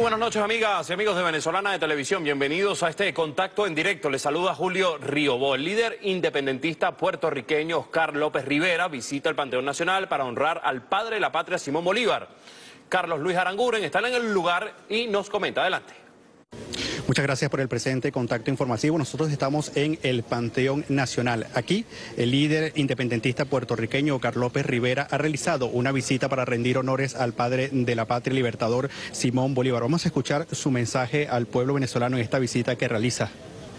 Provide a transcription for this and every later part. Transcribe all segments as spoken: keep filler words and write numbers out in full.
buenas noches, amigas y amigos de Venezolana de Televisión. Bienvenidos a este contacto en directo. Les saluda Julio Riobó. El líder independentista puertorriqueño Oscar López Rivera visita el Panteón Nacional para honrar al padre de la patria, Simón Bolívar. Carlos Luis Aranguren está en el lugar y nos comenta. Adelante. Muchas gracias por el presente contacto informativo. Nosotros estamos en el Panteón Nacional. Aquí, el líder independentista puertorriqueño Oscar López Rivera ha realizado una visita para rendir honores al padre de la patria libertador Simón Bolívar. Vamos a escuchar su mensaje al pueblo venezolano en esta visita que realiza.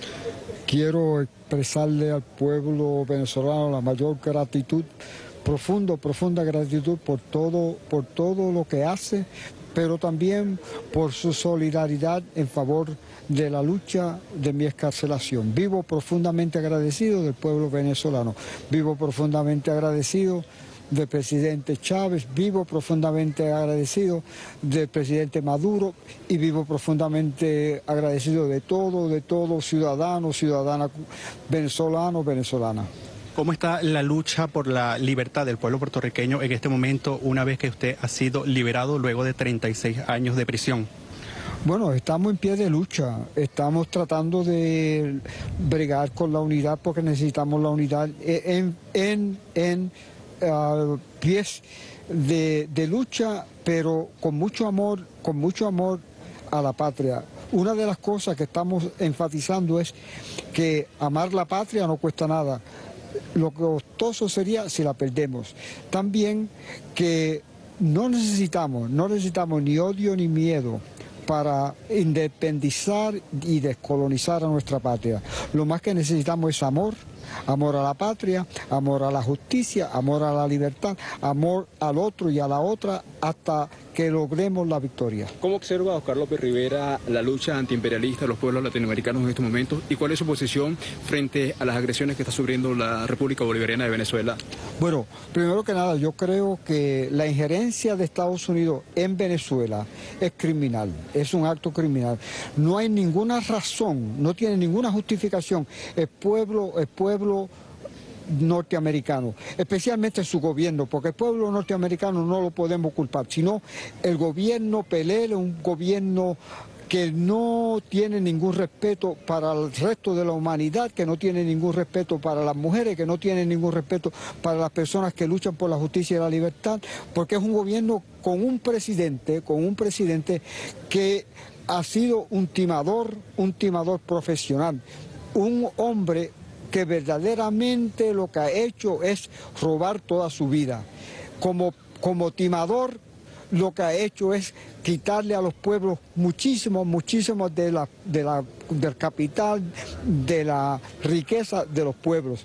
Quiero expresarle al pueblo venezolano la mayor gratitud, profundo, profunda gratitud por todo, por todo lo que hace, pero también por su solidaridad en favor de la lucha de mi excarcelación. Vivo profundamente agradecido del pueblo venezolano, vivo profundamente agradecido del presidente Chávez, vivo profundamente agradecido del presidente Maduro y vivo profundamente agradecido de todo, de todo ciudadano, ciudadana venezolano, venezolana. ¿Cómo está la lucha por la libertad del pueblo puertorriqueño en este momento, una vez que usted ha sido liberado luego de treinta y seis años de prisión? Bueno, estamos en pie de lucha, estamos tratando de bregar con la unidad porque necesitamos la unidad en, en, en uh, pies de, de lucha, pero con mucho amor, con mucho amor a la patria. Una de las cosas que estamos enfatizando es que amar la patria no cuesta nada. Lo costoso sería si la perdemos. También que no necesitamos, no necesitamos ni odio ni miedo para independizar y descolonizar a nuestra patria. Lo más que necesitamos es amor, amor a la patria, amor a la justicia, amor a la libertad, amor al otro y a la otra hasta que logremos la victoria. ¿Cómo observa Oscar López Rivera la lucha antiimperialista de los pueblos latinoamericanos en estos momentos y cuál es su posición frente a las agresiones que está sufriendo la República Bolivariana de Venezuela? Bueno, primero que nada, yo creo que la injerencia de Estados Unidos en Venezuela es criminal, es un acto criminal. No hay ninguna razón, no tiene ninguna justificación el pueblo, el pueblo norteamericano, especialmente su gobierno, porque el pueblo norteamericano no lo podemos culpar, sino el gobierno Pelé, un gobierno que no tiene ningún respeto para el resto de la humanidad, que no tiene ningún respeto para las mujeres, que no tiene ningún respeto para las personas que luchan por la justicia y la libertad, porque es un gobierno con un presidente, con un presidente que ha sido un timador, un timador profesional, un hombre que verdaderamente lo que ha hecho es robar toda su vida. Como, como timador, lo que ha hecho es quitarle a los pueblos muchísimo, muchísimo de la, de la, del capital, de la riqueza de los pueblos.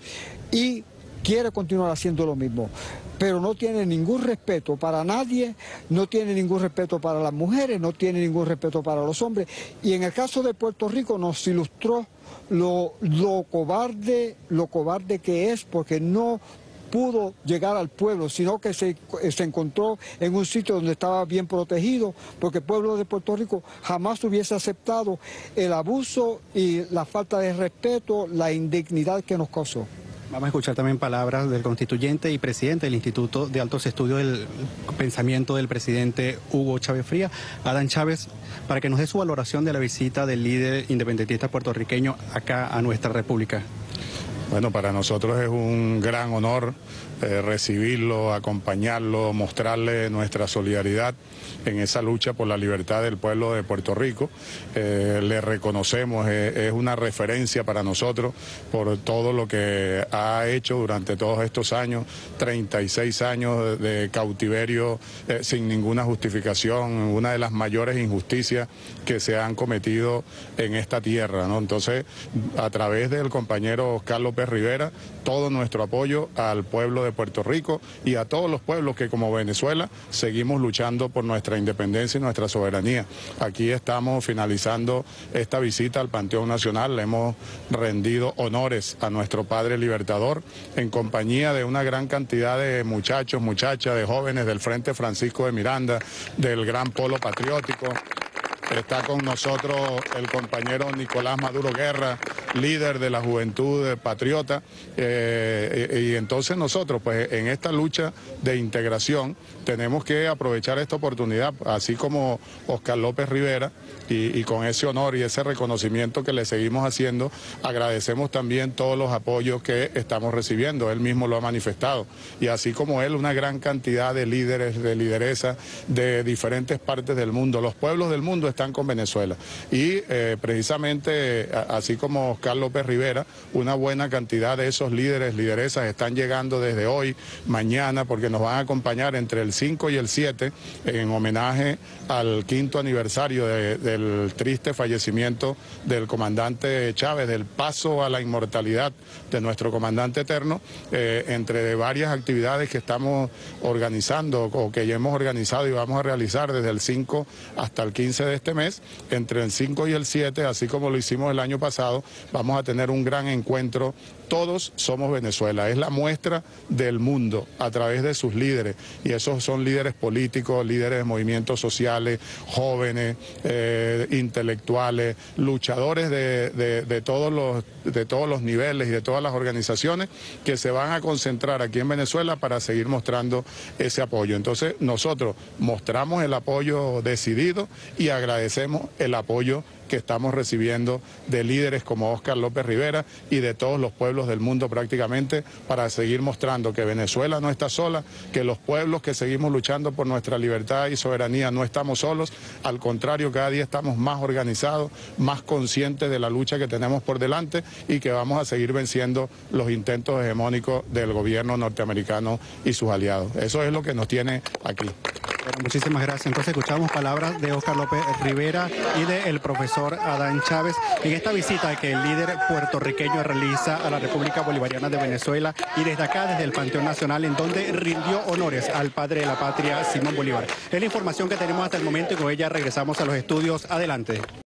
Y quiere continuar haciendo lo mismo, pero no tiene ningún respeto para nadie, no tiene ningún respeto para las mujeres, no tiene ningún respeto para los hombres. Y en el caso de Puerto Rico nos ilustró lo, lo cobarde, lo cobarde que es, porque no pudo llegar al pueblo, sino que se, se encontró en un sitio donde estaba bien protegido, porque el pueblo de Puerto Rico jamás hubiese aceptado el abuso y la falta de respeto, la indignidad que nos causó. Vamos a escuchar también palabras del constituyente y presidente del Instituto de Altos Estudios del Pensamiento del presidente Hugo Chávez Frías, Adán Chávez, para que nos dé su valoración de la visita del líder independentista puertorriqueño acá a nuestra república. Bueno, para nosotros es un gran honor eh, recibirlo, acompañarlo, mostrarle nuestra solidaridad en esa lucha por la libertad del pueblo de Puerto Rico. Eh, le reconocemos, eh, es una referencia para nosotros por todo lo que ha hecho durante todos estos años, treinta y seis años de, de cautiverio eh, sin ninguna justificación, una de las mayores injusticias que se han cometido en esta tierra, ¿no? Entonces, a través del compañero Oscar López Rivera, todo nuestro apoyo al pueblo de Puerto Rico y a todos los pueblos que como Venezuela seguimos luchando por nuestra independencia y nuestra soberanía. Aquí estamos finalizando esta visita al Panteón Nacional, le hemos rendido honores a nuestro padre libertador en compañía de una gran cantidad de muchachos, muchachas, de jóvenes del Frente Francisco de Miranda, del Gran Polo Patriótico. está con nosotros el compañero Nicolás Maduro Guerra, líder de la Juventud Patriota, eh, y, y entonces nosotros pues en esta lucha de integración tenemos que aprovechar esta oportunidad, así como Óscar López Rivera, y, y con ese honor y ese reconocimiento que le seguimos haciendo, agradecemos también todos los apoyos que estamos recibiendo, él mismo lo ha manifestado, y así como él, una gran cantidad de líderes, de lideresas de diferentes partes del mundo. Los pueblos del mundo están con Venezuela, y eh, precisamente, así como Óscar López Rivera, una buena cantidad de esos líderes, lideresas están llegando desde hoy, mañana, porque nos van a acompañar entre el cinco y el siete en homenaje al quinto aniversario de, del triste fallecimiento del comandante Chávez, del paso a la inmortalidad de nuestro comandante eterno, eh, entre varias actividades que estamos organizando o que ya hemos organizado y vamos a realizar desde el cinco hasta el quince de este mes. Entre el cinco y el siete, así como lo hicimos el año pasado, vamos a tener un gran encuentro. Todos somos Venezuela, es la muestra del mundo a través de sus líderes, y esos son líderes políticos, líderes de movimientos sociales, jóvenes, eh, intelectuales, luchadores de, de, de, todos los, de todos los niveles y de todas las organizaciones que se van a concentrar aquí en Venezuela para seguir mostrando ese apoyo. Entonces nosotros mostramos el apoyo decidido y agradecemos el apoyo que estamos recibiendo de líderes como Óscar López Rivera y de todos los pueblos del mundo prácticamente, para seguir mostrando que Venezuela no está sola, que los pueblos que seguimos luchando por nuestra libertad y soberanía no estamos solos, al contrario, cada día estamos más organizados, más conscientes de la lucha que tenemos por delante y que vamos a seguir venciendo los intentos hegemónicos del gobierno norteamericano y sus aliados. Eso es lo que nos tiene aquí. Bueno, muchísimas gracias. Entonces escuchamos palabras de Óscar López Rivera y del profesor Adán Chávez en esta visita que el líder puertorriqueño realiza a la República Bolivariana de Venezuela, y desde acá, desde el Panteón Nacional, en donde rindió honores al padre de la patria, Simón Bolívar. Es la información que tenemos hasta el momento, y con ella regresamos a los estudios. Adelante.